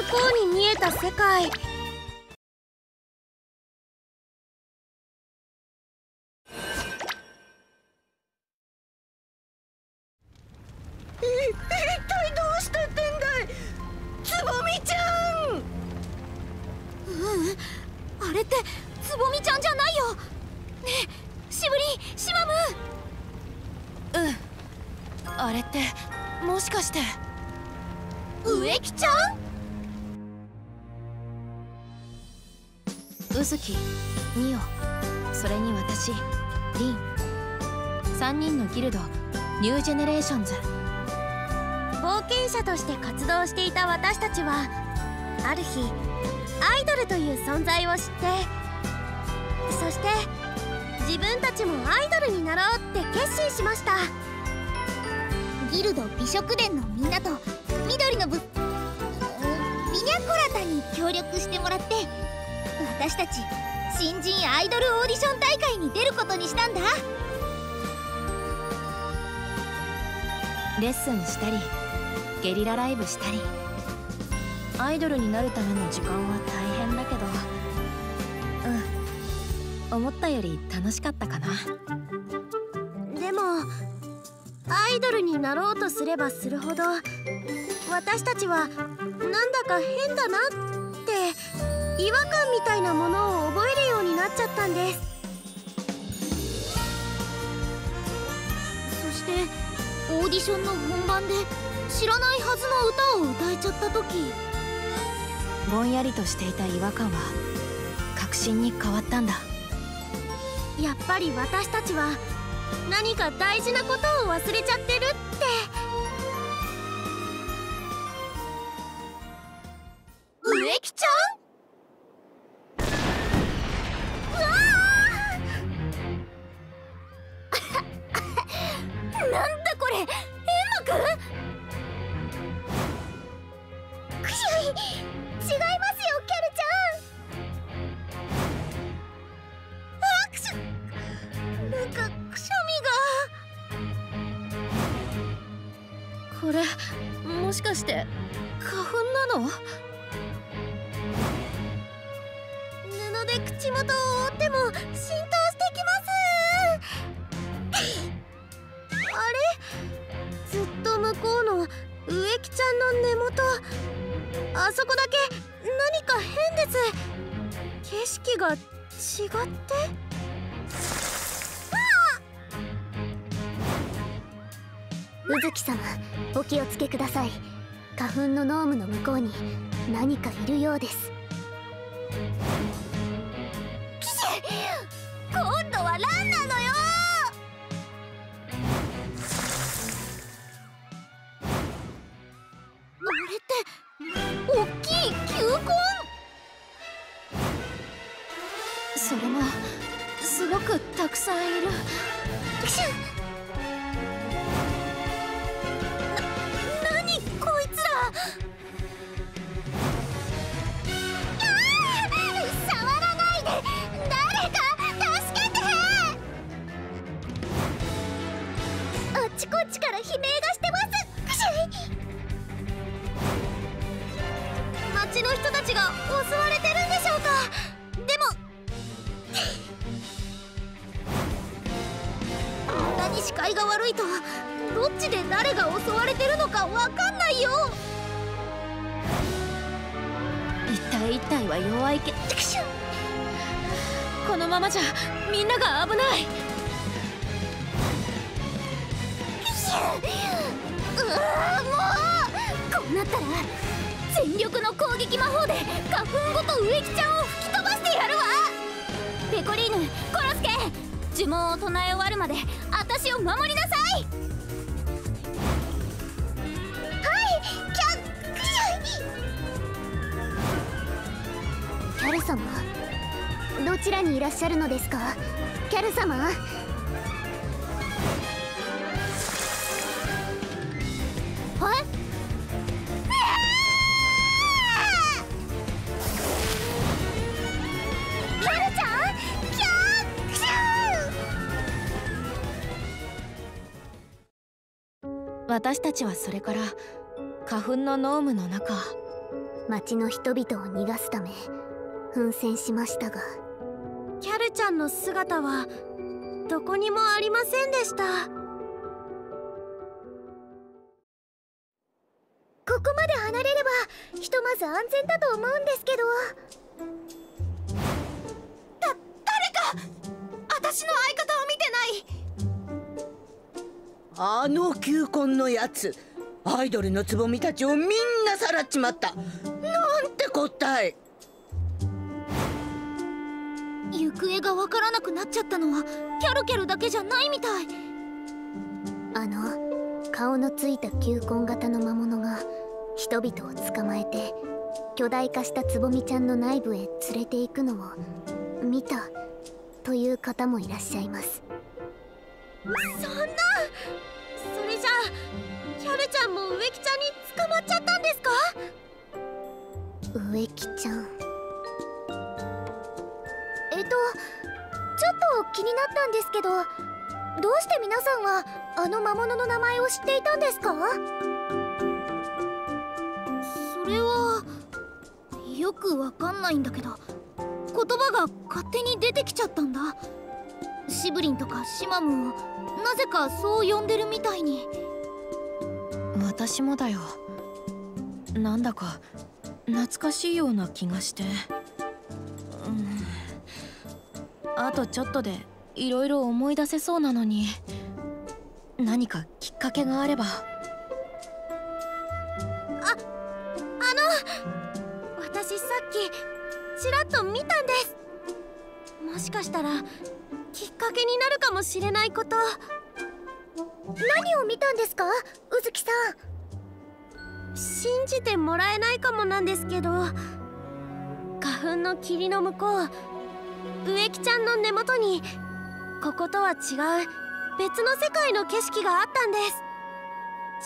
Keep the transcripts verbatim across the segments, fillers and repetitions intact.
こうに見えた世界。 一体どうしたってんだい、つぼみちゃん。 ううん、あれってつぼみちゃんじゃないよ。ねえしぶり、しまむ。うん、あれってもしかして植木ちゃん？うずき、みお、それに私、りん、さんにんのギルドニュージェネレーションズ。冒険者として活動していた私たちはある日アイドルという存在を知って、そして自分たちもアイドルになろうって決心しました。 ギルド美食殿のみんなと緑の部ビニャコラタに協力してもらって、私たち新人アイドルオーディション大会に出ることにしたんだ。 レッスンしたりゲリラライブしたり、アイドルになるための時間は大変だけど、うん、思ったより楽しかったかな。でもアイドルになろうとすればするほど私たちはなんだか変だなって違和感みたいなものを覚えるようになっちゃったんです。 そしてオーディションの本番で知らないはずの歌を歌えちゃった時、 ぼんやりとしていた違和感は確信に変わったんだ。やっぱり私たちは何か大事なことを忘れちゃってるって。植木ちゃん？うわーなんだこれ、エンマくん？くしゃい、違いますよ、キャルちゃん。あ、くしゃ、なんかくしゃみが。これもしかして花粉なの？布で口元を覆っても浸透してきますあれ、ずっと向こうの植木ちゃんの根元、あそこだけ何か変です。景色が違って。 うずき様、お気をつけください。花粉のノームの向こうに何かいるようです。 キシ今度はランなのよ。あれって大きい球根？それもすごくたくさんいる。キシこっちから悲鳴がしてます。くしゃい。町の人たちが襲われてるんでしょうか。でもこんなに視界が悪いとどっちで誰が襲われてるのかわかんないよ。一体一体は弱いけど、このままじゃみんなが危ない。うわー、もうこうなったら全力の攻撃魔法で花粉ごと植木ちゃんを吹き飛ばしてやるわ。ペコリーヌ、コロスケ、呪文を唱え終わるまで私を守りなさい。はい、キャクシャイ。 キャル様、どちらにいらっしゃるのですか、キャル様。 私たちはそれから花粉のノームの中町の人々を逃がすため奮戦しましたが、 キャルちゃんの姿はどこにもありませんでした。 ここまで離れればひとまず安全だと思うんですけど。 だ、誰か私の相方を見てない。あの球根のやつ、アイドルのつぼみたちをみんなさらっちまった。なんてこったい。 行方がわからなくなっちゃったのはキャロキャロだけじゃないみたい。あの顔のついた球根型の魔物が人々を捕まえて巨大化したつぼみちゃんの内部へ連れて行くのを見たという方もいらっしゃいます。 そんな、それじゃあキャルちゃんも植木ちゃんに捕まっちゃったんですか？ 植木ちゃん、えっとちょっと気になったんですけど、どうして皆さんはあの魔物の名前を知っていたんですか？それはよくわかんないんだけど、言葉が勝手に出てきちゃったんだ。シブリンとかシマムをなぜかそう呼んでるみたいに。 私もだよ。なんだか懐かしいような気がして、うん、あとちょっとでいろいろ思い出せそうなのに、何かきっかけがあれば。あ、あの私さっきちらっと見たんです。もしかしたらきっかけになるかもしれないこと。 何を見たんですか、うずきさん。 信じてもらえないかもなんですけど、花粉の霧の向こう、植木ちゃんの根元にこことは違う別の世界の景色があったんです。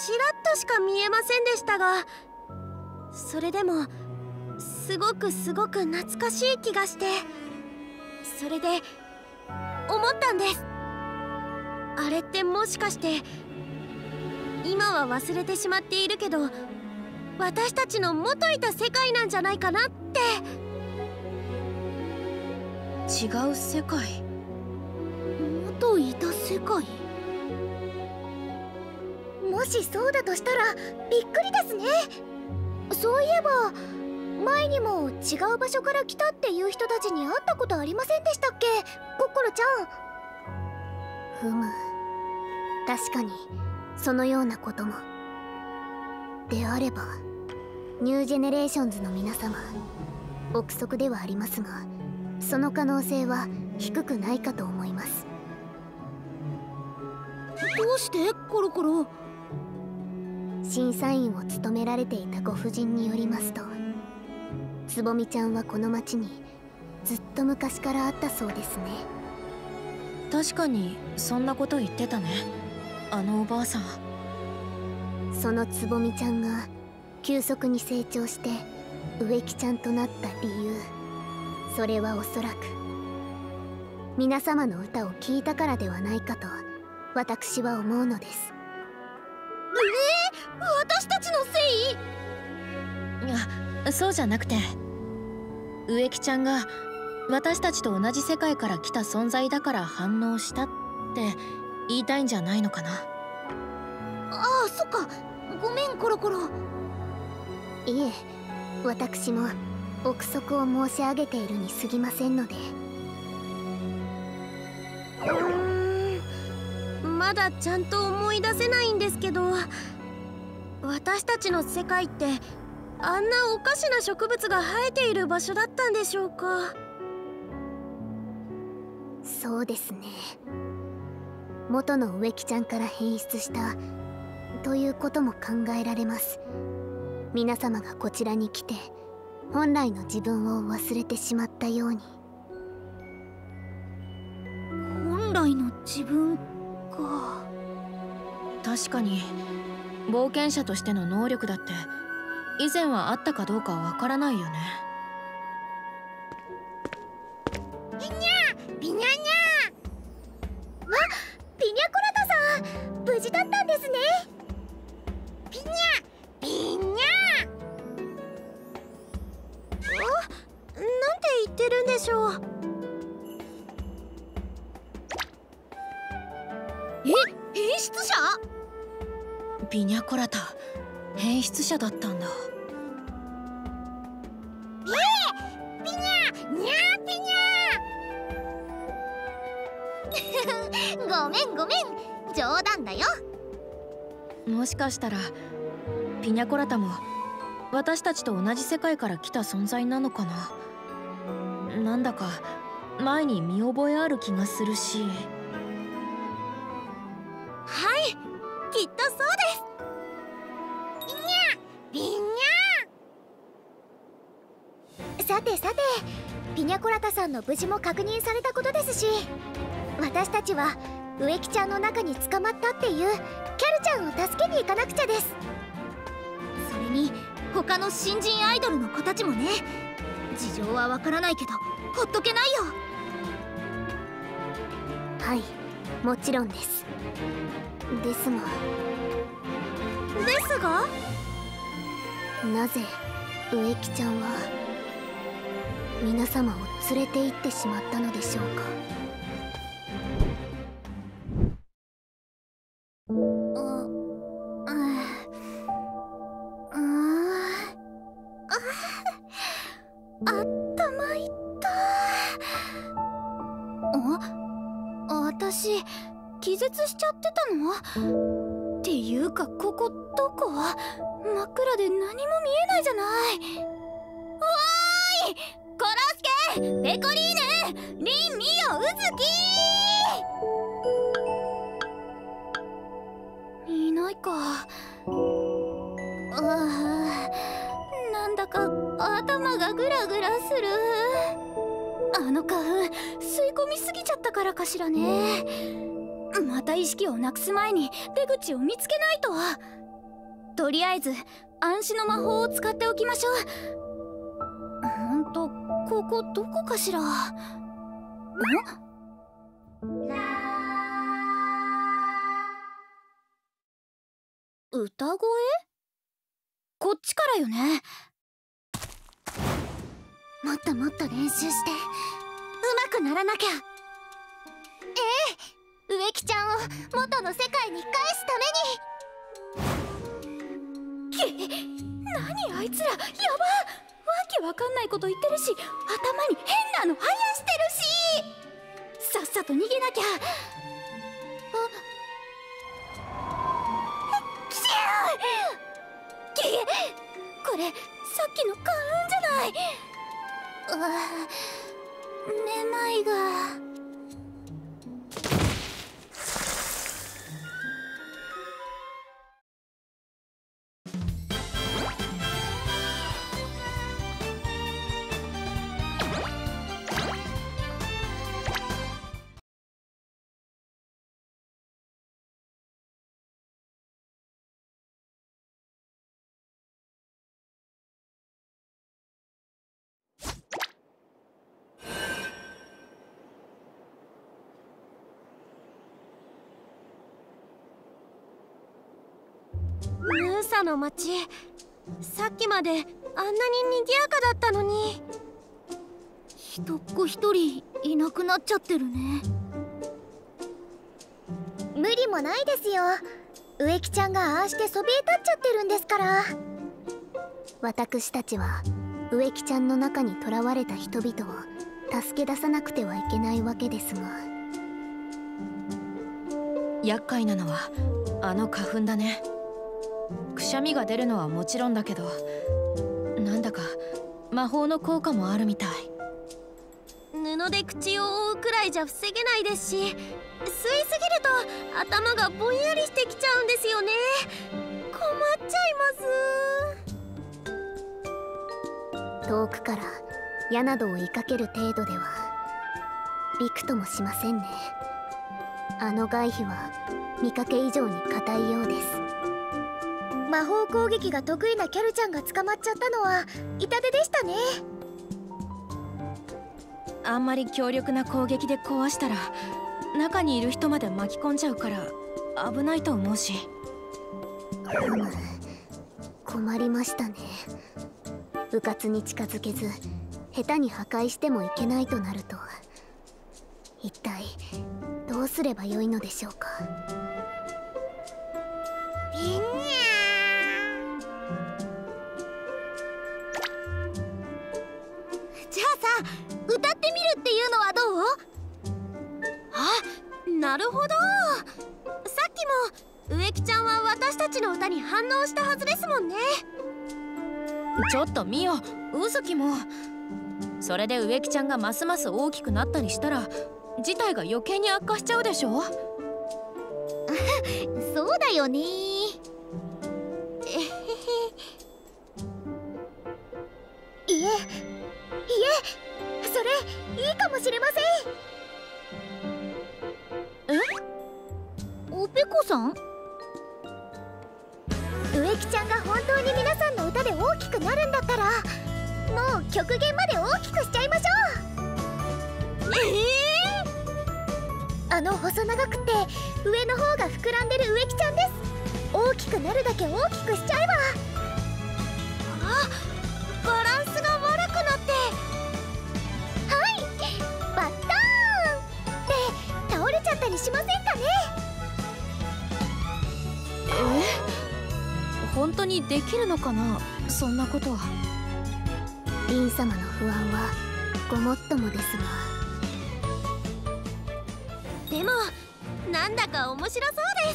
ちらっとしか見えませんでしたが、それでもすごくすごく懐かしい気がして、それで思ったんです。あれってもしかして今は忘れてしまっているけど、私たちの元いた世界なんじゃないかなって。違う世界？ 元いた世界？もしそうだとしたらびっくりですね。そういえば前にも違う場所から来たっていう人たちに会ったことありませんでしたっけ、コッコロちゃん。ふむ、確かにそのようなことも。であればニュージェネレーションズの皆様、憶測ではありますが、その可能性は低くないかと思います。どうしてコロコロ？審査員を務められていたご婦人によりますと、つぼみちゃんはこの町にずっと昔からあったそうですね。 確かにそんなこと言ってたね、あのおばあさん。 そのつぼみちゃんが急速に成長して植木ちゃんとなった理由、それはおそらく皆様の歌を聴いたからではないかと私は思うのです。えー、私たちのせい？ いや、そうじゃなくて、植木ちゃんが私たちと同じ世界から来た存在だから反応したって言いたいんじゃないのかな。 ああ、そっか、ごめんコロコロ。いえ、私も憶測を申し上げているに過ぎませんので。 うーん、まだちゃんと思い出せないんですけど、私たちの世界ってあんなおかしな植物が生えている場所だったんでしょうか。 そうですね、元の植木ちゃんから変質したということも考えられます。皆様がこちらに来て本来の自分を忘れてしまったように。本来の自分か。 確かに冒険者としての能力だって以前はあったかどうかわからないよね。 ビニャビニャニャ。あ、ビニャコラタさん、無事だったんですね。ビニャビニャ。 してるんでしょう。え、変質者？ビニャコラタ、変質者だったんだ。 えー、ピニャニャーピニャーごめんごめん、冗談だよ。 もしかしたらピニャコラタも私たちと同じ世界から来た存在なのかな。なんだか前に見覚えある気がするし。はい、きっとそうです。 ピニャピニャ。さてさて、ピニャコラタさんの無事も確認されたことですし、私たちは植木ちゃんの中に捕まったっていうキャルちゃんを助けに行かなくちゃです。それに他の新人アイドルの子たちもね。事情はわからないけどほっとけないよ。はい、もちろんです。ですがですがなぜ植木ちゃんは皆様を連れて行ってしまったのでしょうか。私気絶しちゃってたの？っていうかここどこ？真っ暗で何も見えないじゃない。おーい、コロスケ、ペコリーヌ、リン、ミオ、ウズキ。いないか。ああ、なんだか頭がグラグラする。あの花粉吸い込みすぎちゃったからかしらね。また意識をなくす前に出口を見つけないと。とりあえず暗視の魔法を使っておきましょう。ほんとここどこかしら。ん？歌声？こっちからよね。もっともっと練習してうまくならなきゃ。ええ、植木ちゃんを元の世界に返すために。け、何あいつら、やば。わけわかんないこと言ってるし、頭に変なの生やしてるし。さっさと逃げなきゃ。あ、きしゅー。け、これさっきの花粉じゃない。あ、めまいが。 ムーサの町、さっきまであんなに賑やかだったのに。 人っ子一人いなくなっちゃってるね。無理もないですよ。植木ちゃんがああしてそびえ立っちゃってるんですから。私たちは植木ちゃんの中に囚われた人々を助け出さなくてはいけないわけですが。 厄介なのはあの花粉だね。くしゃみが出るのはもちろんだけど、なんだか魔法の効果もあるみたい。布で口を覆うくらいじゃ防げないですし、吸いすぎると頭がぼんやりしてきちゃうんですよね。困っちゃいます。遠くから矢などを追いかける程度ではびくともしませんね。あの外皮は見かけ以上に硬いようです。魔法攻撃が得意なキャルちゃんが捕まっちゃったのは痛手でしたね。 あんまり強力な攻撃で壊したら中にいる人まで巻き込んじゃうから危ないと思うし。 ふむ、困りましたね。迂闊に近づけず下手に破壊してもいけないとなると、一体どうすればよいのでしょうか。みんなじゃあさ、歌ってみるっていうのはどう？ あ、なるほど。さっきも植木ちゃんは私たちの歌に反応したはずですもんね。ちょっとミオ、うずきも。それで植木ちゃんがますます大きくなったりしたら事態が余計に悪化しちゃうでしょ。 そうだよね。えへへ。いえいえ、それいいかもしれません。え？おぺこさん？植木ちゃんが本当に皆さんの歌で大きくなるんだったら、もう極限まで大きくしちゃいましょう。ええー、あの細長くて上の方が膨らんでる植木ちゃんです。大きくなるだけ大きくしちゃえば。あ、バランスが悪くなって、はい、バッターンって倒れちゃったりしませんかね。 え、本当にできるのかな、そんなことは。 リン様の不安はごもっともですが、 でもなんだか面白そうです。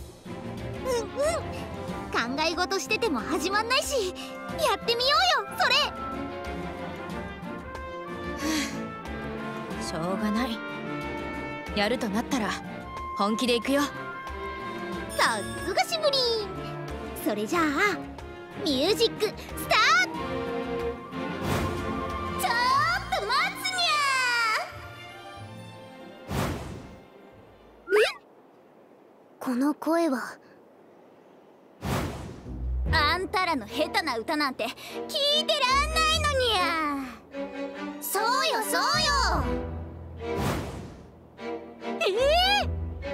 うんうん、考え事してても始まんないし、やってみようよそれ。 しょうがない。やるとなったら本気でいくよ。 さすがしぶり。それじゃあミュージックスタート。ちょっと待つにゃ。え？この声は。あんたらの下手な歌なんて聞いてらんないのにゃ。そうよそうよ。え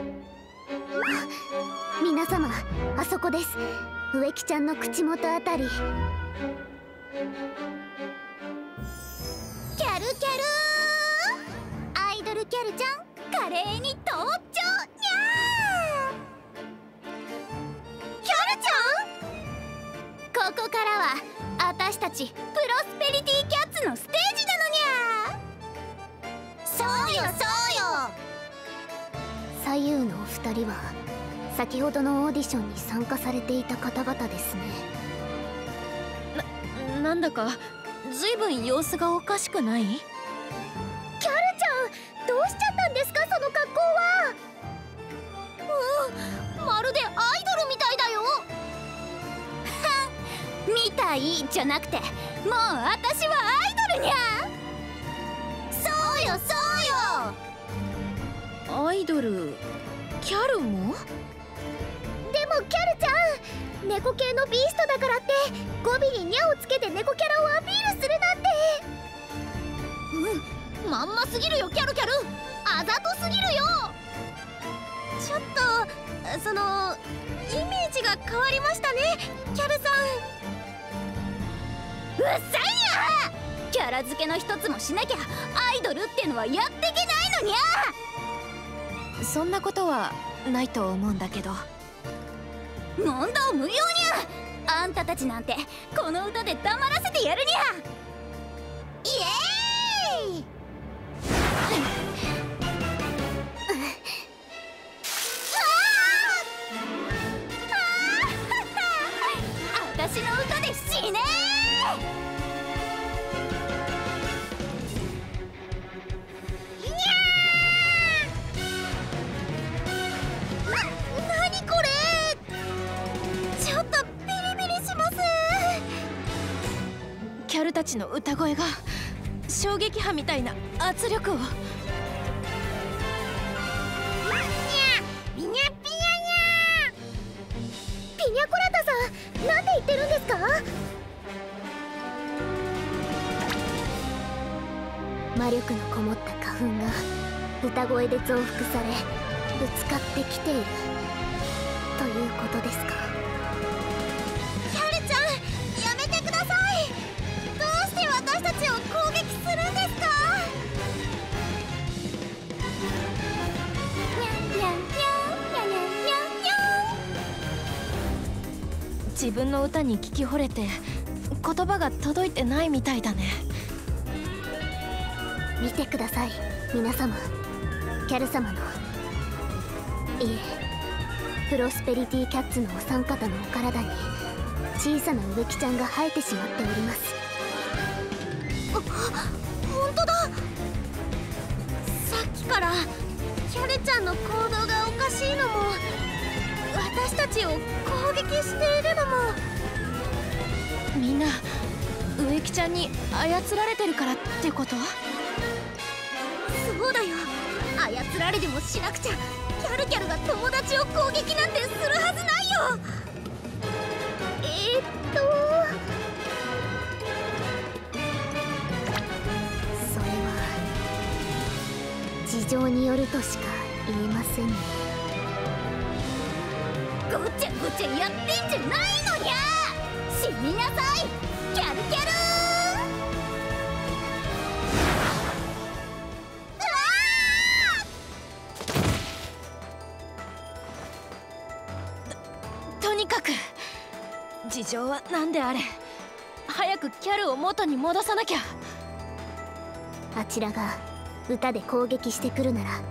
ー、皆様、あそこです。植木ちゃんの口元あたり。キャルキャルー、アイドルキャルちゃん華麗に登場にゃー。キャルちゃん、ここからは私たちプロスペリティキャッツのステージなのにゃー。そうよそうよ。左右のお二人は先ほどのオーディションに参加されていた方々ですね。 な、なんだかずいぶん様子がおかしくない？キャルちゃん、どうしちゃったんですか、その格好は。うん、まるでアイドルみたいだよ。みたいじゃなくて、もう私はアイドルにゃ。そうよそうよ。 アイドル、キャルも？ でもキャルちゃん、猫系のビーストだからって語尾にニャをつけて猫キャラをアピールするなんて。うん、まんますぎるよキャルキャル。あざとすぎるよ。 ちょっとそのイメージが変わりましたね、キャルさん。 うっさいな。キャラ付けの一つもしなきゃアイドルってのはやってけないのにゃ。 そんなことはないと思うんだけど。 問答無用にゃ。あんたたちなんてこの歌で黙らせてやるにゃ。イエーイ。私の歌で死ねー。な、なにこれ。ちょっとビリビリします。 キャルたちの歌声が衝撃波みたいな圧力を。 にゃピニャピニャニャ。ピニャコラタさん、なんて言ってるんですか。魔力のこもった花粉が歌声で増幅されぶつかってきているということですか。 キャルちゃん、やめてください。どうして私たちを攻撃分の歌に聞き惚れて言葉が届いてないみたいだね。 見てください皆様。キャル様の、いえプロスペリティキャッツのお三方のお体に小さな植木ちゃんが生えてしまっております。あ、本当だ。さっきからキャルちゃんの行動がおかしいのも、私たちを攻撃しているのも、 みんな植木ちゃんに操られてるからってこと？ そうだよ、操られでもしなくちゃキャルキャルが友達を攻撃なんてするはずないよ。えー、っとそれは事情によるとしか言えませんね。ごちゃごちゃやってんじゃないのにゃ。死になさいキャルキャル。 とにかく事情は何であれ早くキャルを元に戻さなきゃ。 あちらが歌で攻撃してくるならこ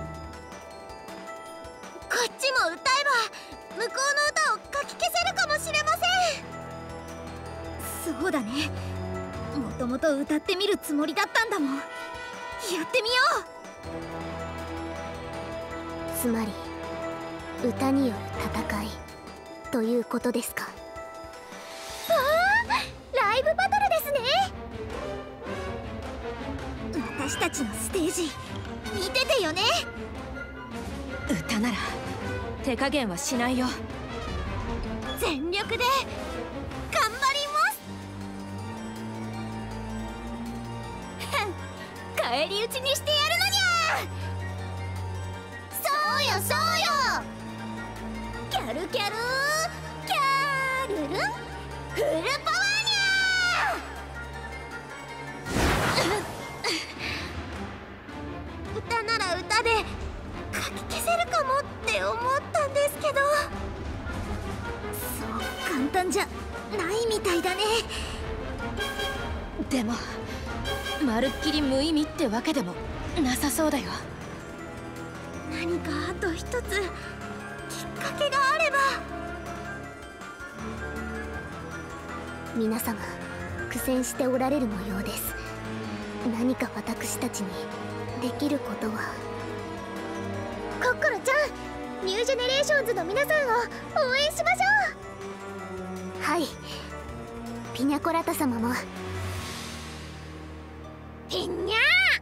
っちも歌えば向こうの歌をかき消せるかもしれません。そうだね、もともと歌ってみるつもりだったんだもん。やってみよう。つまり歌による戦いということですか。ああ、ライブバトルですね。私たちのステージ見ててよね。 歌なら手加減はしないよ。 全力で頑張ります返り討ちにしてやるのにゃ。そうよそうよ、キャルキャルキャルルンフルパワーにゃ。歌なら歌でかき消せるかもって思ったんですけど、そう簡単じゃないみたいだね。 でもまるっきり無意味ってわけでもなさそうだよ。 何かあと一つきっかけがあれば。皆様苦戦しておられる模様です。何か私たちにできることは。コッコロちゃん、ニュージェネレーションズの皆さんを応援しましょう。はい、ピニャコラタ様も。ピニャ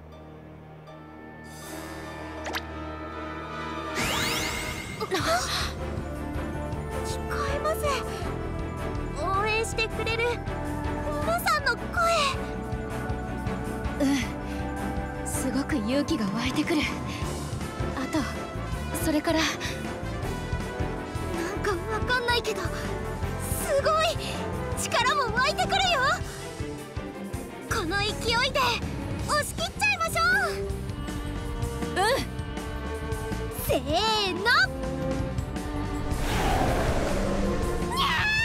ー聞こえます。応援してくれる皆さんの声。 うん、すごく勇気が湧いてくる。あとそれからなんかわかんないけどすごい力も湧いてくるよ。この勢いで押し切っちゃいましょう。 うんせーの、にゃ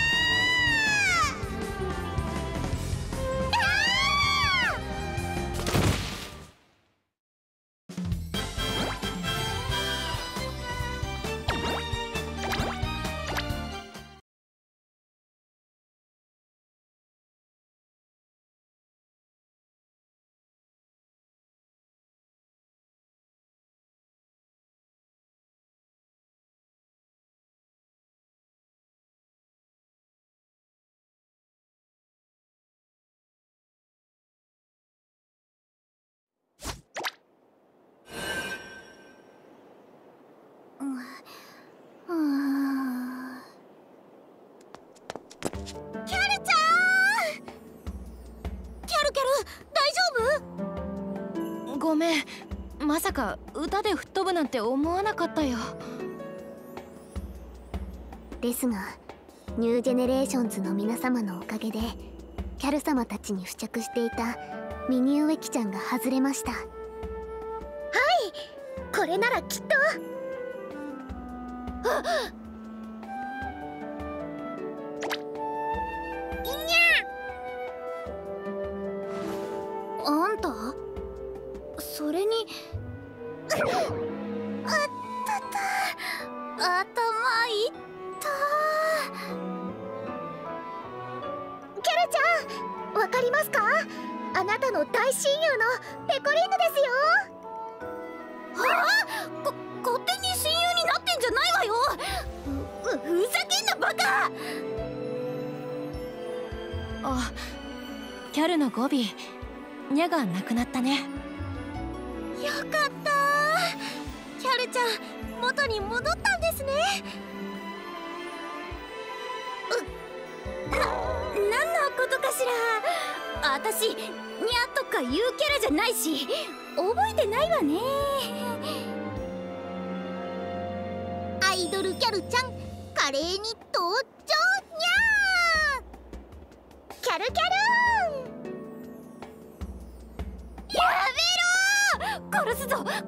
ごめん、まさか歌で吹っ飛ぶなんて思わなかったよ。 ですがニュージェネレーションズの皆様のおかげでキャル様たちに付着していたミニ植木ちゃんが外れました。はい、これならきっと。あっ、 わかりますか？あなたの大親友のペコリーヌですよ。はあ？こ勝手に親友になってんじゃないわよ。ふふざけんなバカ。 あ、キャルの語尾ニャがなくなったね。 よかった。キャルちゃん元に戻ったんですね。うな、何のことかしら。私ニャとかいうキャラじゃないし覚えてないわね。アイドルキャルちゃん華麗に登場にゃー。キャルキャルーン。やめろー。殺すぞ殺すぞ本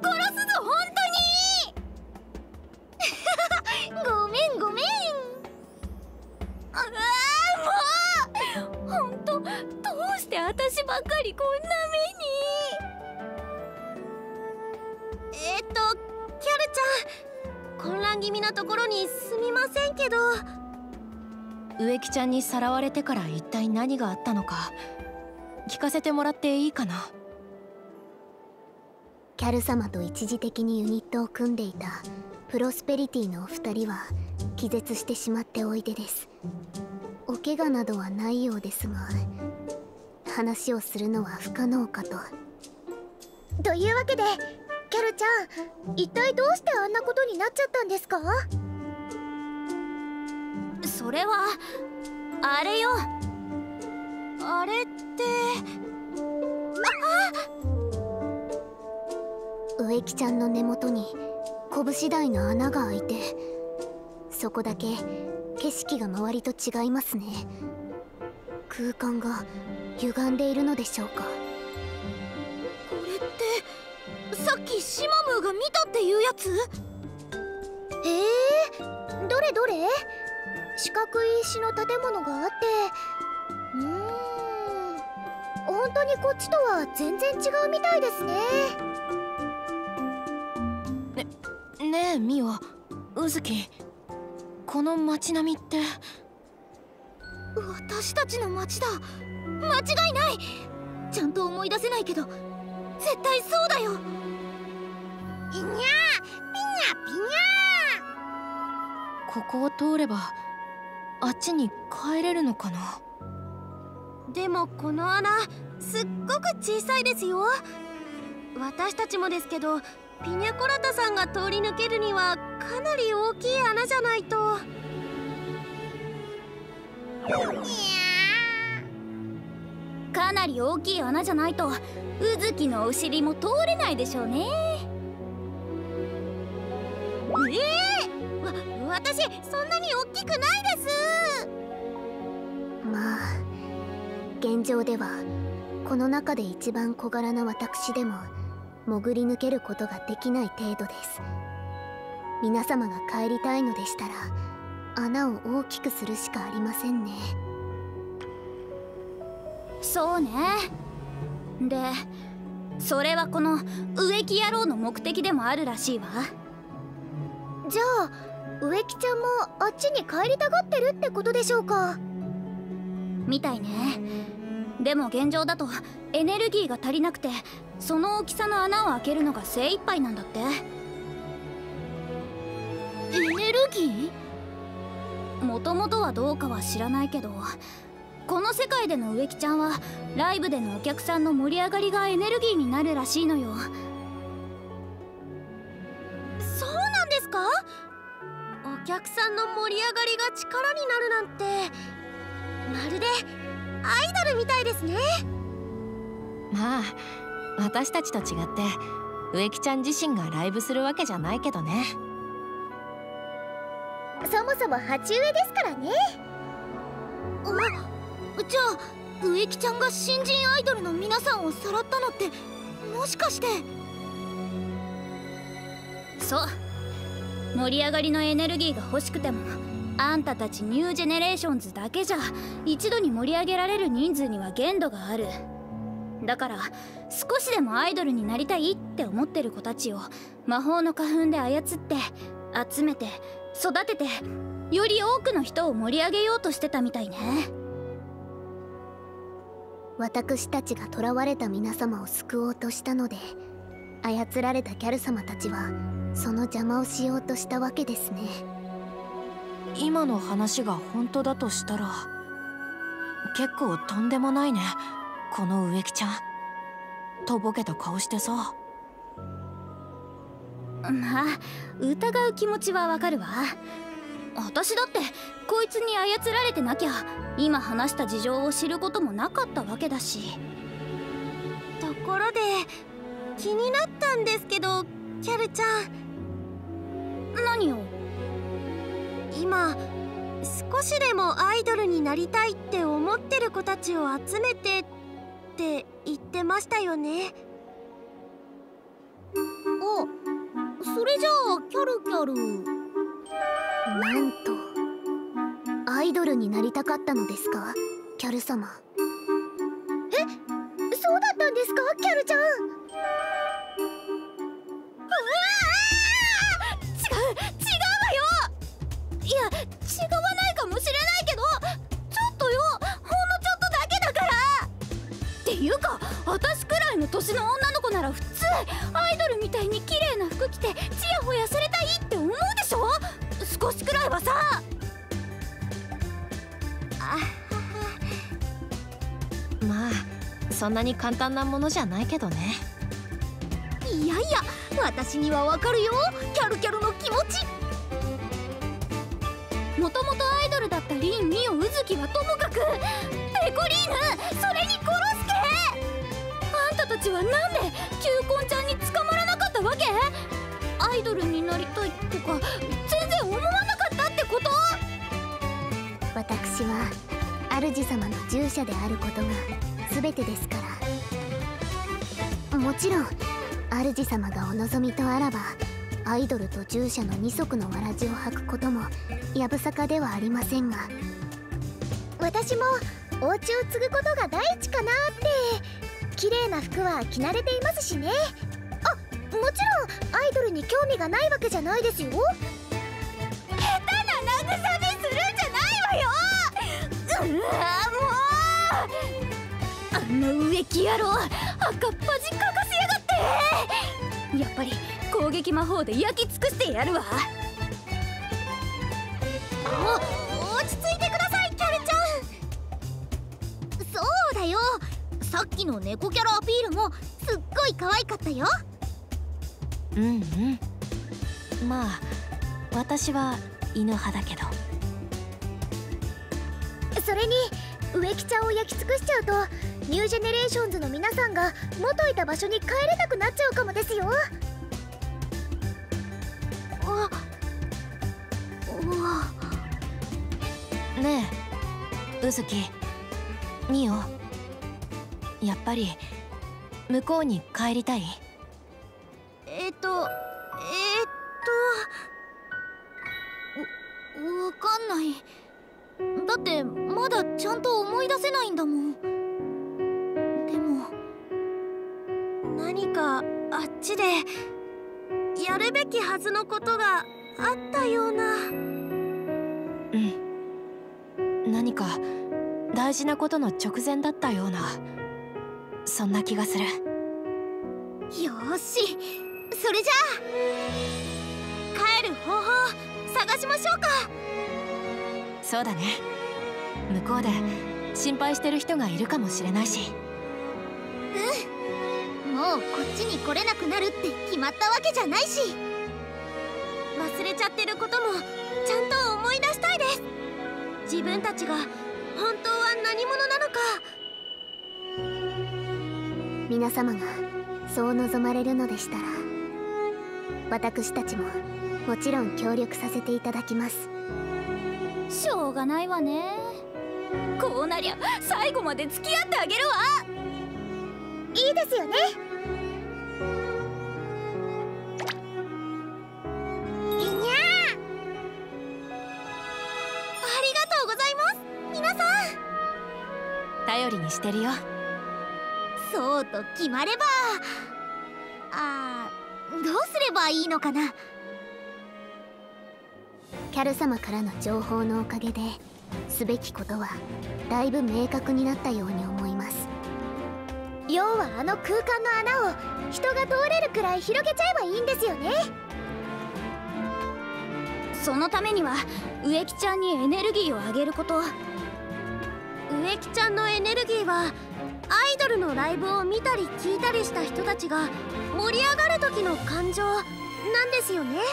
当にごめんごめん。ああもう本当どうして私ばっかりこんな目に。えっとキャルちゃん混乱気味なところにすみませんけど。 植木ちゃんにさらわれてから一体何があったのか聞かせてもらっていいかな。 キャル様と一時的にユニットを組んでいたプロスペリティのお二人は気絶してしまっておいでです。お怪我などはないようですが話をするのは不可能かと。というわけでキャルちゃん一体どうしてあんなことになっちゃったんですか？それはあれよ。あれって植木ちゃんの根元に拳大の穴が開いてそこだけ景色が周りと違いますね。空間が歪んでいるのでしょうか。これってさっきシマムーが見たっていうやつ？えー、どれどれ？四角い石の建物があってうーん本当にこっちとは全然違うみたいですね。 ね、ねえミオ、うずき、この街並みって私たちの街だ。間違いない。ちゃんと思い出せないけど絶対そうだよ。ピニャーピニャピニャー。ここを通ればあっちに帰れるのかな。 でもこの穴すっごく小さいですよ。私たちもですけどピニャコラタさんが通り抜けるにはかなり大きい穴じゃないと。 かなり大きい穴じゃないとうずきのお尻も通れないでしょうね。 えー、わ私そんなに大きくないです。 まあ現状ではこの中で一番小柄な私でも潜り抜けることができない程度です。皆様が帰りたいのでしたら穴を大きくするしかありませんね。そうね。でそれはこの植木野郎の目的でもあるらしいわ。じゃあ植木ちゃんもあっちに帰りたがってるってことでしょうか。みたいね。でも現状だとエネルギーが足りなくてその大きさの穴を開けるのが精一杯なんだって。エネルギー？もともとはどうかは知らないけどこの世界での植木ちゃんはライブでのお客さんの盛り上がりがエネルギーになるらしいのよ。 そうなんですか？お客さんの盛り上がりが力になるなんてまるでアイドルみたいですね。 まあ私たちと違って植木ちゃん自身がライブするわけじゃないけどね。 そもそも鉢植えですからね。あ、じゃあ植木ちゃんが新人アイドルの皆さんをさらったのってもしかして。そう盛り上がりのエネルギーが欲しくてもあんたたちニュージェネレーションズだけじゃ一度に盛り上げられる人数には限度がある。だから少しでもアイドルになりたいって思ってる子たちを魔法の花粉で操って集めて育ててより多くの人を盛り上げようとしてたみたいね。 私たちが囚われた皆様を救おうとしたので、操られたギャル様たちはその邪魔をしようとしたわけですね。 今の話が本当だとしたら結構とんでもないね、この植木ちゃん。とぼけた顔してさ。 まあ疑う気持ちはわかるわ。私だってこいつに操られてなきゃ今話した事情を知ることもなかったわけだし。 ところで気になったんですけど、キャルちゃん。 何を？ 今少しでもアイドルになりたいって思ってる子たちを集めてって言ってましたよね。 あ、それじゃあキャルキャル、なんとアイドルになりたかったのですか、キャル様。え、そうだったんですか、キャルちゃん。うわー、違う違うわよ。いや、違わないかもしれないけど、ちょっとよ、ほんのちょっとだけだから。っていうか、私くらいの年の女の子なら普通アイドルみたいに綺麗な服着てチヤホヤされたいって思うでしょ。少しくらいはさ。 あまあそんなに簡単なものじゃないけどね。 いやいや、私にはわかるよ、キャルキャルの気持ち。もともとアイドルだったリン、ミオ、ウズキはともかく、ペコリーヌ、それにコロスケ、あんたたちはなんで球根ちゃんに捕まらなかったわけ？アイドルになりたいとか全然思わなかったってこと？私は主様の従者であることが全てですから。もちろん主様がお望みとあらばアイドルと従者の二足のわらじを履くこともやぶさかではありませんが、私もお家を継ぐことが第一かなって。綺麗な服は着慣れていますしね。あ、もちろんアイドルに興味がないわけじゃないですよ。下手な慰めするんじゃないわよ。うわ、もうあんな植木野郎、赤っ端かかせやがって。やっぱり攻撃魔法で焼き尽くしてやるわ。お、落ち着いてください、キャルちゃん。そうだよ、さっきの猫キャラアピールもすっごい可愛かったよ。 うんうん、まあ私は犬派だけど。 それに植木ちゃんを焼き尽くしちゃうとニュージェネレーションズの皆さんが元いた場所に帰れなくなっちゃうかもですよ。あ、 おねえウズキ、ミオ、やっぱり向こうに帰りたい？ えっとえー、っとわかんない。だってまだちゃんと思い出せないんだもん。でも何かあっちでやるべきはずのことがあったような。 うん、何か大事なことの直前だったような、そんな気がする。 よーし、それじゃあ帰る方法探しましょうか。 そうだね、向こうで心配してる人がいるかもしれないし。 うん、もうこっちに来れなくなるって決まったわけじゃないし。 忘れちゃってることもちゃんと思い出したいです。自分たちが本当は何者なのか。 皆様がそう望まれるのでしたら私たちももちろん協力させていただきます。しょうがないわね。こうなりゃ最後まで付き合ってあげるわ。いいですよね。いにゃー、ありがとうございます皆さん。 頼りにしてるよ。 そうと決まれば、あー、どうすればいいのかな。キャル様からの情報のおかげですべきことはだいぶ明確になったように思います。 要はあの空間の穴を人が通れるくらい広げちゃえばいいんですよね。そのためには植木ちゃんにエネルギーをあげること。 植木ちゃんのエネルギーはアイドルのライブを見たり聞いたりした人たちが盛り上がる時の感情なんですよね。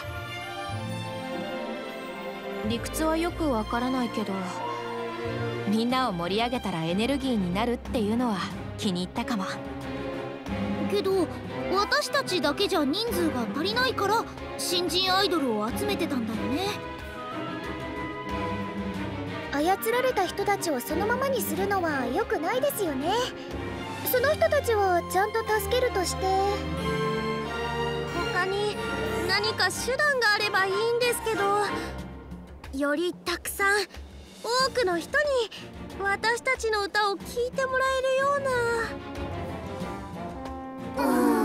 理屈はよくわからないけど、みんなを盛り上げたらエネルギーになるっていうのは気に入ったかも。 けど私たちだけじゃ人数が足りないから新人アイドルを集めてたんだよね。操られた人たちをそのままにするのは良くないですよね。その人たちをちゃんと助けるとして他に何か手段があればいいんですけど、よりたくさん多くの人に私たちの歌を聴いてもらえるような。 うーん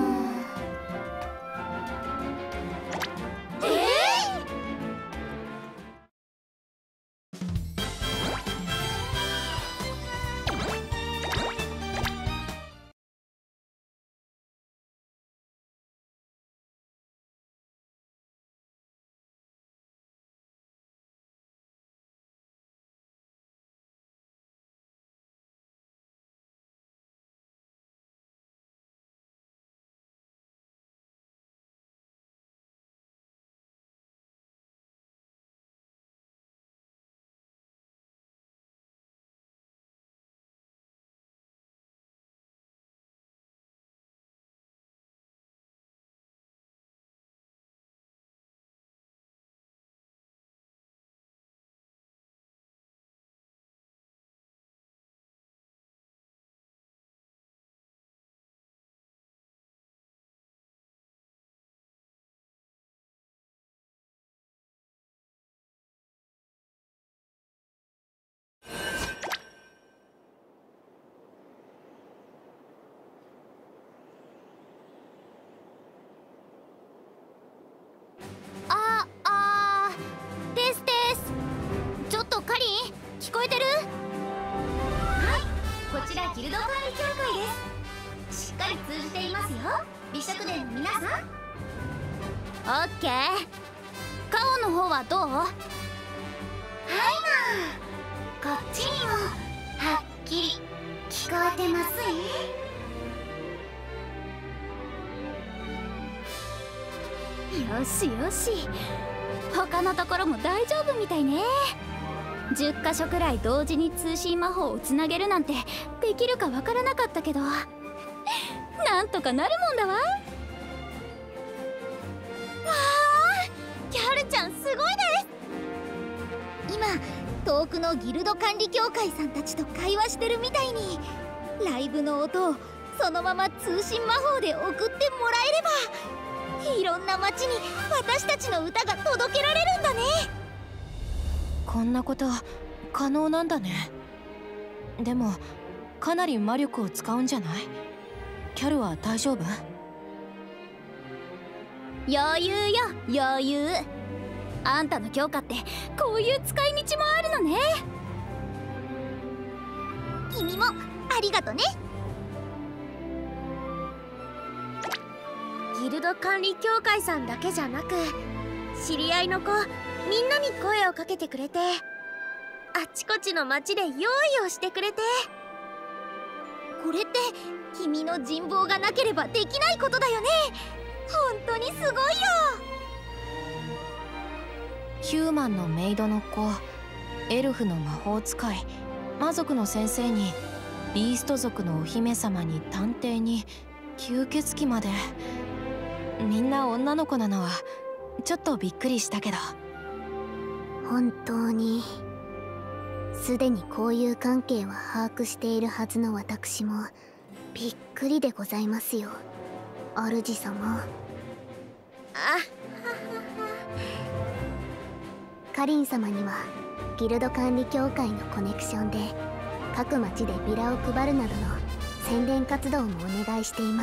聞こえてる？ はい、こちらギルド管理協会です。しっかり通じていますよ、美食殿の皆さん。 オッケー。カオの方はどう？はいな、こっちにもはっきり聞こえてますよしよし、他のところも大丈夫みたいね。じゅっかしょくらい同時に通信魔法をつなげるなんてできるかわからなかったけど、なんとかなるもんだわ。わあ、ギャルちゃんすごいです。今遠くのギルド管理協会さんたちと会話してるみたいに、ライブの音をそのまま通信魔法で送ってもらえれば、いろんな街に私たちの歌が届けられるんだね。 こんなこと可能なんだね。でもかなり魔力を使うんじゃない？キャルは大丈夫？ 余裕よ余裕。あんたの強化ってこういう使い道もあるのね。君もありがとね。 ギルド管理協会さんだけじゃなく、知り合いの子みんなに声をかけてくれて、あちこちの町で用意をしてくれて。 これって君の人望がなければできないことだよね。本当にすごいよ。 ヒューマンのメイドの子、エルフの魔法使い、魔族の先生に、ビースト族のお姫様に、探偵に、吸血鬼まで、みんな女の子なのはちょっとびっくりしたけど。 本当にすでにこういう関係は把握しているはずの私もびっくりでございますよ、主様。 あカリン様にはギルド管理協会のコネクションで各町でビラを配るなどの宣伝活動もお願いしています。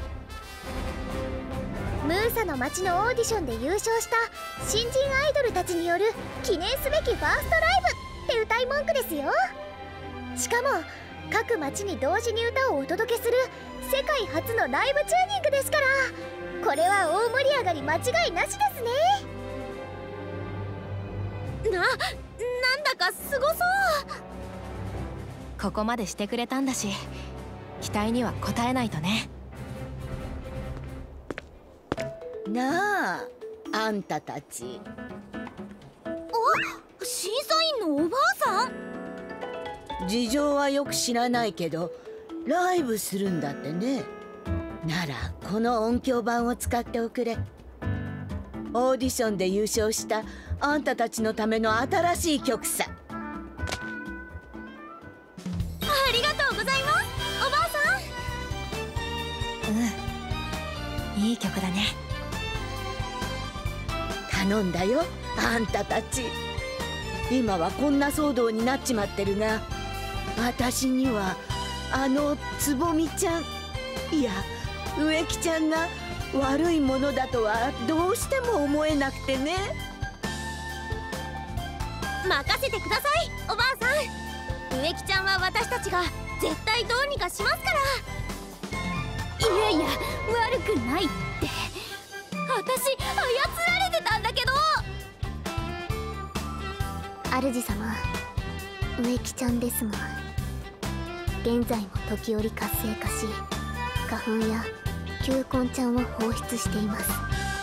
ムーサの町のオーディションで優勝した新人アイドルたちによる記念すべきファーストライブって歌い文句ですよ。しかも各町に同時に歌をお届けする世界初のライブチューニングですから、これは大盛り上がり間違いなしですね。 な、なんだかすごそう。 ここまでしてくれたんだし、期待には応えないとね。 なあ、あんたたち。 お、審査員のおばあさん。 事情はよく知らないけどライブするんだってね。ならこの音響板を使っておくれ。オーディションで優勝したあんたたちのための新しい曲さ。 ありがとうございます、おばあさうん、いい曲だね。 頼んだよ、あんたたち。今はこんな騒動になっちまってるが、私にはあのつぼみちゃん、いや植木ちゃんが悪いものだとはどうしても思えなくてね。 ん。任せてください、おばあさん。植木ちゃんは私たちが絶対どうにかしますから。 いやいや、悪くないって。 私操られてたんだけど。 主様、植木ちゃんですが、現在も時折活性化し、花粉や球根ちゃんを放出しています。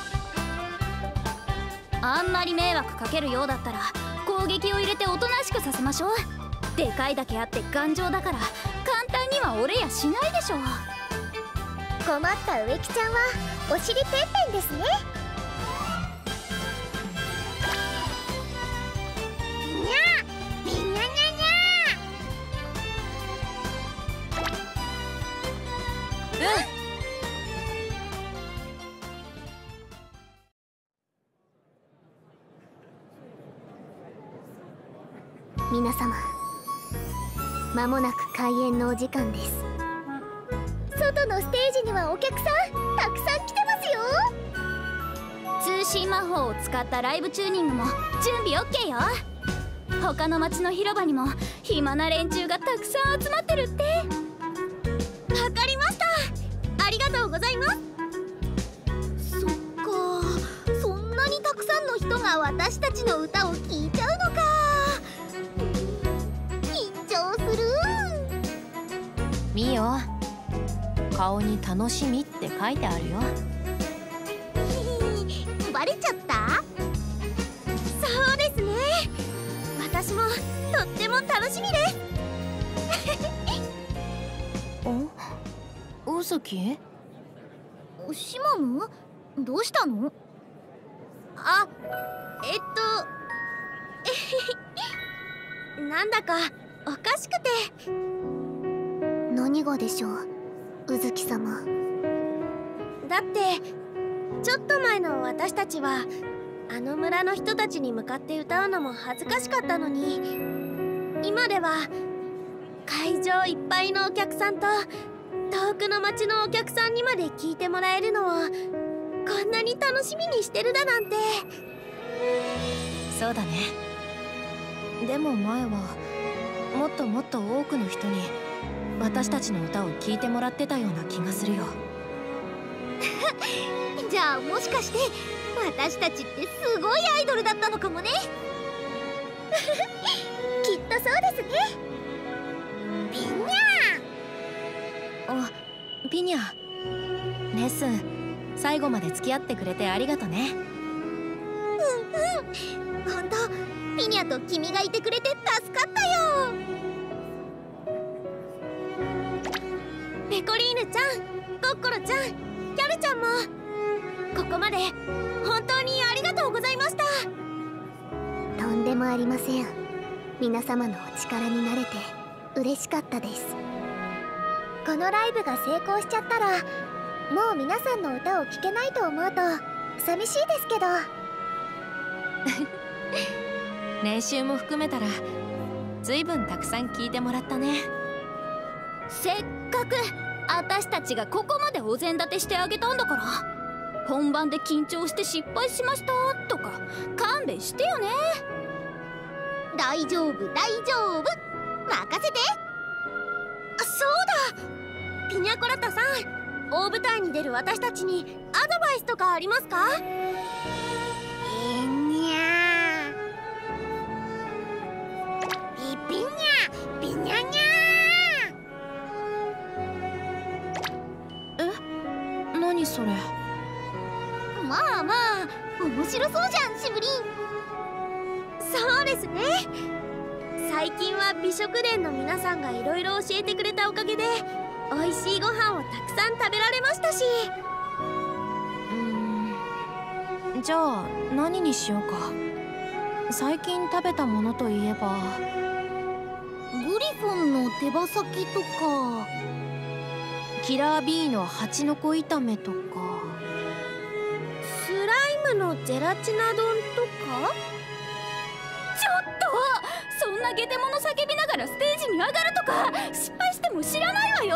あんまり迷惑かけるようだったら攻撃を入れておとなしくさせましょう。でかいだけあって頑丈だから簡単には折れやしないでしょう。 困った植木ちゃんはお尻ペンペンですね。にゃー、にゃにゃにゃー。皆様、まもなく開演のお時間です。外のステージにはお客さんたくさん来てますよ。 通信魔法を使ったライブチューニングも準備 オーケー よ。他の町の広場にも暇な連中がたくさん集まってるって。わかりました。ありがとうございます。 そっか、そんなにたくさんの人が私たちの歌を聴いちゃうのか。緊張する。 ミオ、顔に楽しみって書いてあるよ。 バレちゃった？ そうですね。私もとっても楽しみです。 お、うずき？ シモム？どうしたの？ あ、えっとなんだかおかしくて。 何がでしょう、うずき様。 だってちょっと前の私たちはあの村の人たちに向かって歌うのも恥ずかしかったのに、今では会場いっぱいのお客さんと遠くの町のお客さんにまで聞いてもらえるのをこんなに楽しみにしてるだなんて。 そうだね。でも前はもっともっと多くの人に私たちの歌を聴いてもらってたような気がするよ。 じゃあもしかして私たちってすごいアイドルだったのかもね。きっとそうですね。ピニャー。 お、ピニャ、レッスン最後まで付き合ってくれてありがとね。 うんうん、ほんとピニャと君がいてくれて助かったよ。 ペコリーヌちゃん、コッコロちゃん、キャルちゃんもここまで本当にありがとうございました。 とんでもありません。皆様のお力になれて嬉しかったです。このライブが成功しちゃったらもう皆さんの歌を聴けないと思うと寂しいですけど。 練習も含めたらずいぶんたくさん聴いてもらったね。 せっかく私たちがここまでお膳立てしてあげたんだから、本番で緊張して失敗しましたとか勘弁してよね。 大丈夫大丈夫、任せて。 ピニャコラタさん、大舞台に出る私たちにアドバイスとかありますか？ えにゃーピピニャピニャニャえ、何それ。 ー。まあまあ面白そうじゃんしぶりん。 そうですね。最近は美食殿の皆さんがいろいろ教えてくれたおかげで美味しいご飯をたくさん食べられましたし。 うーん、じゃあ何にしようか。最近食べたものといえばグリフォンの手羽先とか、 キラー B の蜂の子炒めとか。 スライムのゼラチナ丼とか。 ちょっと、そんなゲテモノ叫びながらステージに上がるとか失敗しても知らないわよ。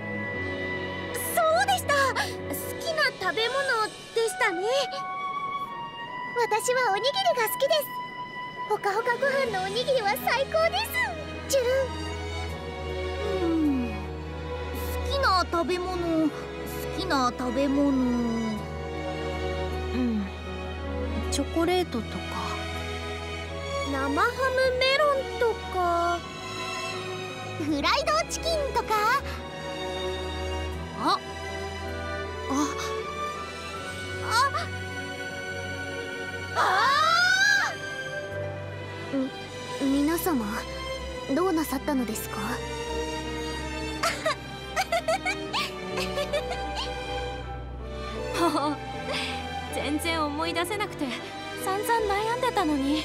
そうでした。好きな食べ物でしたね。 私はおにぎりが好きです。ほかほかご飯のおにぎりは最高です。チュルン。うん、好きな食べ物、好きな食べ物。うん、 チョコレートとか。 生ハムメロンとか。 フライドチキンとか。 ああああ。み、皆様どうなさったのですか？ 全然思い出せなくて散々悩んでたのに。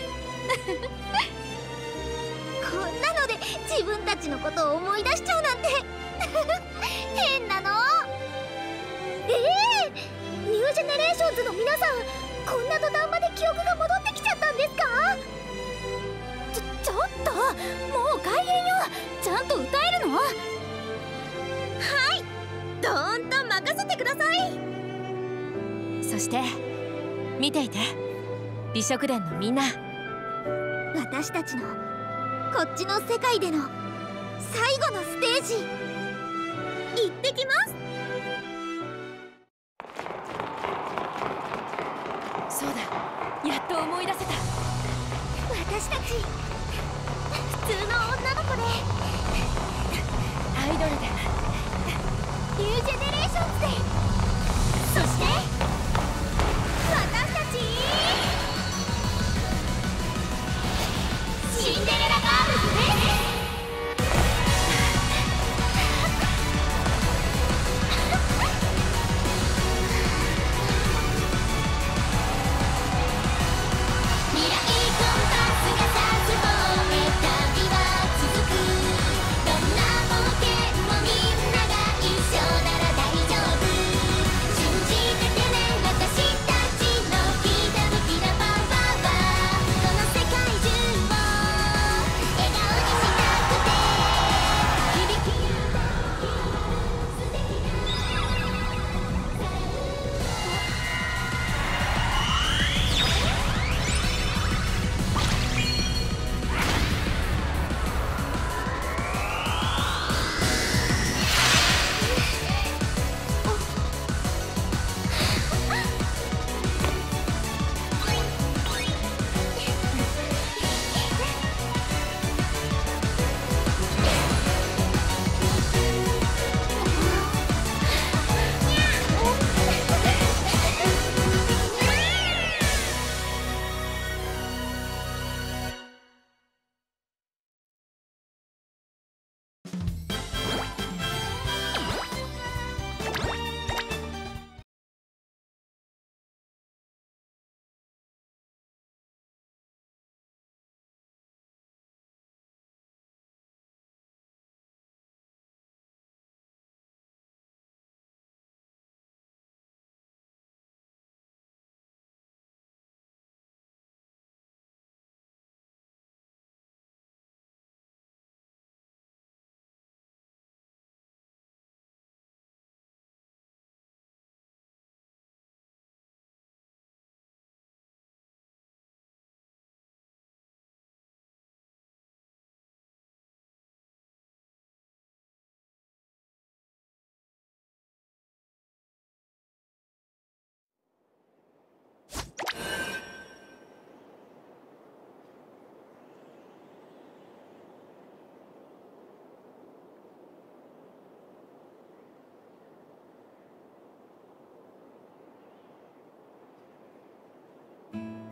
こんなので自分たちのことを思い出しちゃうなんて変なの。ええー、ニュージェネレーションズの皆さん、こんな土壇場で記憶が戻ってきちゃったんですか？ ちょ、ちょっともう開演よ。ちゃんと歌えるの？ はい、どーんと任せてください。 そして見ていて、美食殿のみんな。 私たちのこっちの世界での最後のステージ、 行ってきます。 そうだ、やっと思い出せた。 私たち普通の女の子でアイドルでニュージェネレーションズで、そして私たちシンデレラガールズです。未来コンパスが指す方へ旅は続く。どんな冒険もみんなが一緒なら大丈夫。信じててね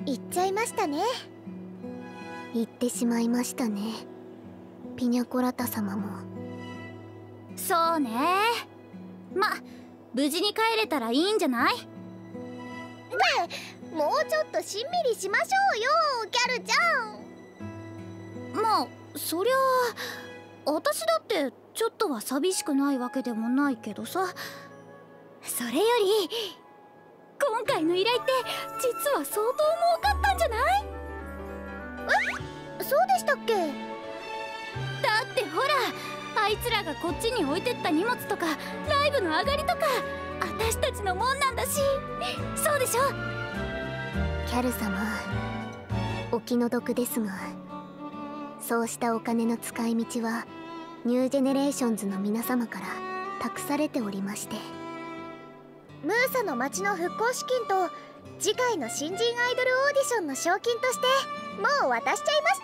言っちゃいましたね。言ってしまいましたね、ピニャコラタ様も。 そうね。ま、無事に帰れたらいいんじゃない？ねえ、もうちょっとしんみりしましょうよ、ギャルちゃん。 まあそりゃあ私だってちょっとは寂しくないわけでもないけどさ。それより今回の依頼って実は相当儲かったんじゃない？ え、そうでしたっけ？ だってほら、あいつらがこっちに置いてった荷物とかライブの上がりとか私たちのもんなんだし。そうでしょ？ キャル様、お気の毒ですが、そうしたお金の使い道はニュージェネレーションズの皆様から託されておりまして、ムーサの町の復興資金と次回の新人アイドルオーディションの賞金としてもう渡しちゃいました。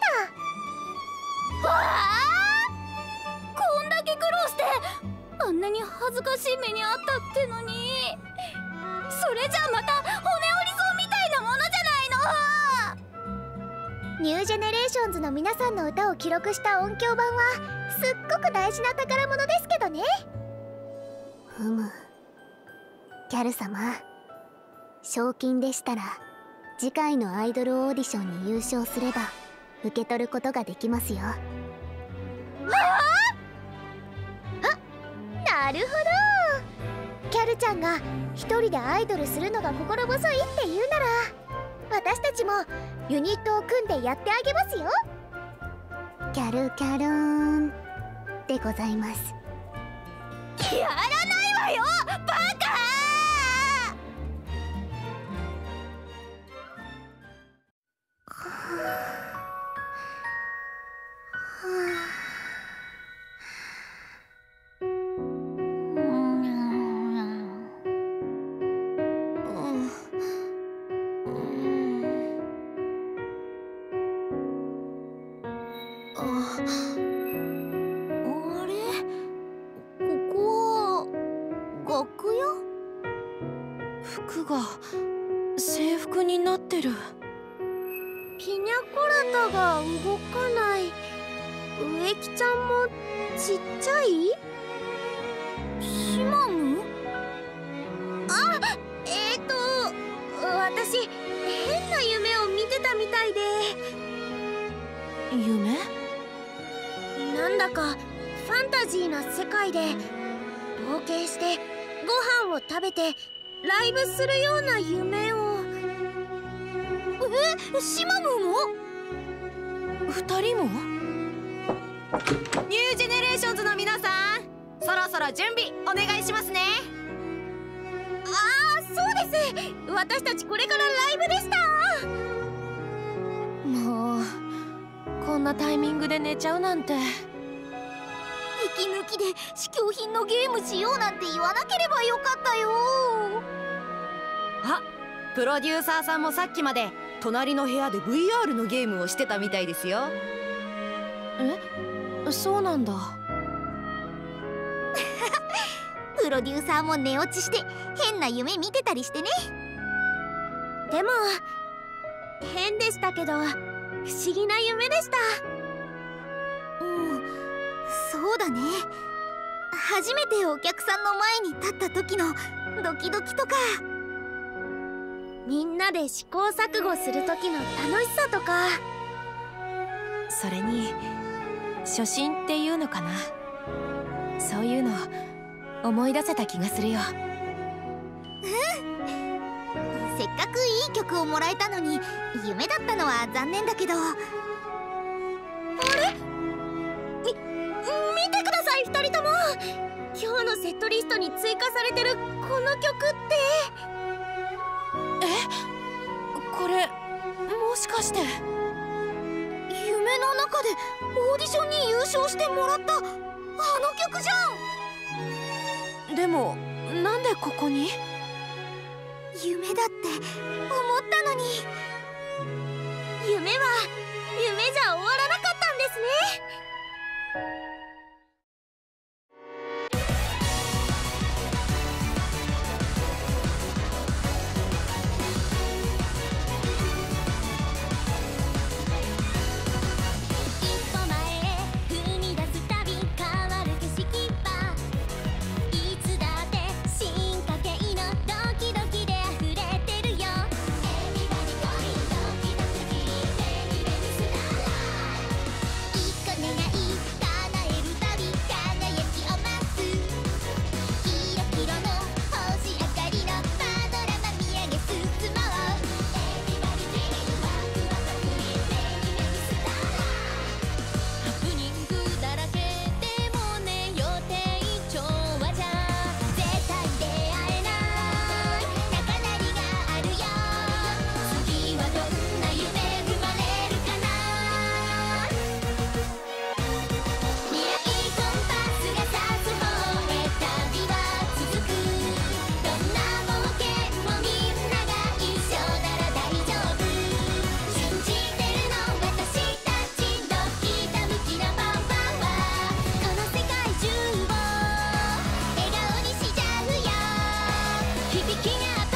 わあ、こんだけ苦労してあんなに恥ずかしい目にあったってのに、それじゃまた骨折りそうみたいなものじゃないの。 ニュージェネレーションズの皆さんの歌を記録した音響版はすっごく大事な宝物ですけどね。ふむ、キャル様、賞金でしたら次回のアイドルオーディションに優勝すれば受け取ることができますよ。ああ、なるほど。キャルちゃんが一人でアイドルするのが心細いって言うなら、私たちもユニットを組んでやってあげますよ。キャルキャルーンでございます。 やらないわよ、バカ！ 服が制服になってる。ピニャコラタが動かない。植木ちゃんもちっちゃい？ シマム？ あ、えーと私変な夢を見てたみたいで。 夢？ なんだかファンタジーな世界で冒険してご飯を食べてライブするような夢を。 え、シマムも？ 二人も？ ニュージェネレーションズの皆さん、そろそろ準備お願いしますね。 ああ、そうです。私たちこれからライブでした。 もうこんなタイミングで寝ちゃうなんて。 息抜きで試供品のゲームしようなんて言わなければよかったよ。 あ、プロデューサーさんもさっきまで隣の部屋で ブイアール のゲームをしてたみたいですよ。 え、そうなんだ。 プロデューサーも寝落ちして変な夢見てたりしてね。 でも変でしたけど不思議な夢でした。 うん、そうだね。初めてお客さんの前に立った時のドキドキとか、 みんなで試行錯誤する時の楽しさとか。 それに初心っていうのかな、そういうの思い出せた気がするよ。 うん、せっかくいい曲をもらえたのに夢だったのは残念だけど。あれ？ み、見てください、二人とも。今日のセットリストに追加されてるこの曲って。 え、これもしかして夢の中でオーディションに優勝してもらったあの曲じゃん。 でもなんでここに？ 夢だって思ったのに。 夢は夢じゃ終わらなかったんですね。 気が